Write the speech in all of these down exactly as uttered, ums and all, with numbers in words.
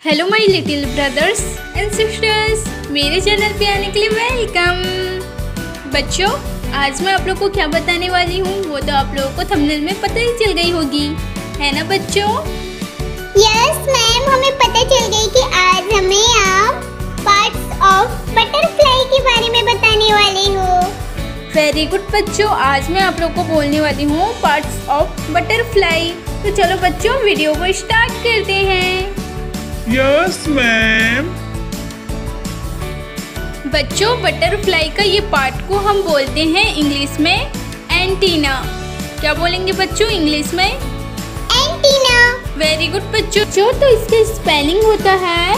Hello my little brothers and sisters, मेरे channel पे आने के लिए वेलकम। बच्चों, आज मैं आप लोगों को क्या बताने वाली हूँ वो तो आप लोगों को थंबनेल में पता ही चल गई होगी, है ना बच्चों? यस मैम, हमें पता चल गई कि आज हमें आप पार्ट्स ऑफ बटरफ्लाई के बारे में बताने वाले हो। वेरी गुड बच्चों, आज मैं आप लोगों को बोलने वाली हूँ पार्ट्स ऑफ बटरफ्लाई। तो चलो बच्चों, वीडियो को स्टार्ट करते हैं। Yes ma'am. बच्चों, बटरफ्लाई का ये पार्ट को हम बोलते हैं इंग्लिश में एंटीना। क्या बोलेंगे बच्चों इंग्लिश में? एंटीना। वेरी गुड बच्चों। जो तो इसका स्पेलिंग होता है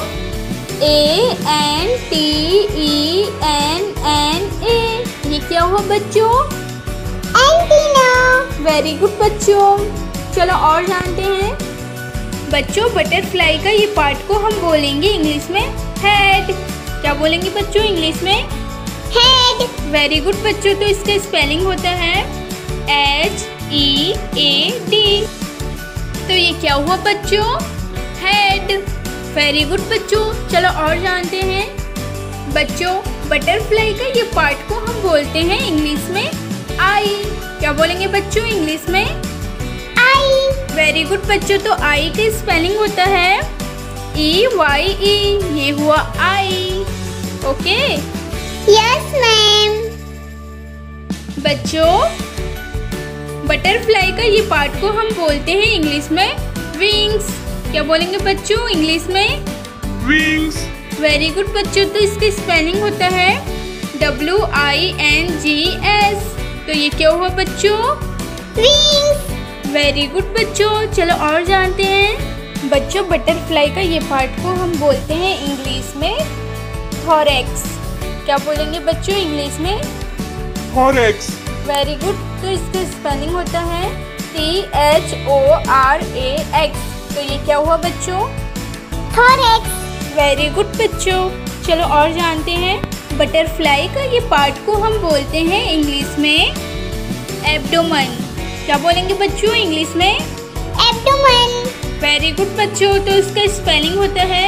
A N T E N N A. ये क्या हुआ बच्चों? एंटीना। वेरी गुड बच्चों। चलो और जानते हैं। बच्चों, बटरफ्लाई का ये पार्ट को हम बोलेंगे इंग्लिश में हेड। क्या बोलेंगे बच्चों इंग्लिश में? हेड। वेरी गुड बच्चों। तो इसका स्पेलिंग होता है एच ई ए डी। तो ये क्या हुआ बच्चों? हेड। वेरी गुड बच्चों। चलो और जानते हैं। बच्चों, बटरफ्लाई का ये पार्ट को हम बोलते हैं इंग्लिश में आई। क्या बोलेंगे बच्चों इंग्लिश में? आई। वेरी गुड बच्चों। तो आई का स्पेलिंग होता है ई वाई ई। ये हुआ आई। ओके। Yes ma'am. बच्चों, बटरफ्लाई का ये पार्ट को हम बोलते हैं इंग्लिश में विंग्स। क्या बोलेंगे बच्चों इंग्लिश में? विंग्स। वेरी गुड बच्चों। तो इसकी स्पेलिंग होता है W I N G S. तो ये क्या हुआ बच्चों? विंग्स। वेरी गुड बच्चों। चलो और जानते हैं। बच्चों, बटरफ्लाई का ये पार्ट को हम बोलते हैं इंग्लिश में थोरैक्स। क्या बोलेंगे बच्चों इंग्लिश में? थोरैक्स। Very good. तो इसका स्पेलिंग होता है T H O R A X. तो ये क्या हुआ बच्चों? थोरैक्स। वेरी गुड बच्चों। चलो और जानते हैं। बटरफ्लाई का ये पार्ट को हम बोलते हैं इंग्लिश में एब्डोमेन। क्या बोलेंगे बच्चों इंग्लिश में? एब्डोमेन। वेरी गुड बच्चों। तो इसका स्पेलिंग होता है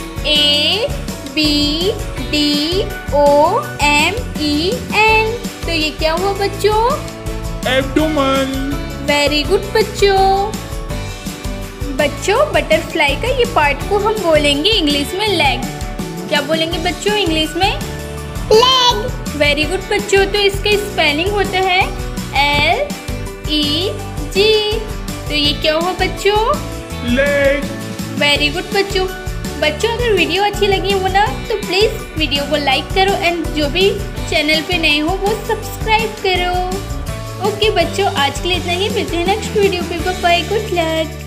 A B D O M E N. तो ये क्या हुआ बच्चों? एब्डोमेन। वेरी गुड बच्चों। बच्चों, बटरफ्लाई का ये पार्ट को हम बोलेंगे इंग्लिश में लेग। क्या बोलेंगे बच्चों इंग्लिश में? लेग। वेरी गुड बच्चों। तो इसका स्पेलिंग होता है एल ई जी। तो ये क्या हुआ बच्चों? लेग। वेरी गुड बच्चों। बच्चों, अगर वीडियो अच्छी लगी हो ना तो प्लीज़ वीडियो को लाइक करो एंड जो भी चैनल पे नए हो वो सब्सक्राइब करो। ओके बच्चों, आज के लिए इतना ही। मिलते हैं नेक्स्ट वीडियो पे। Bye, good luck.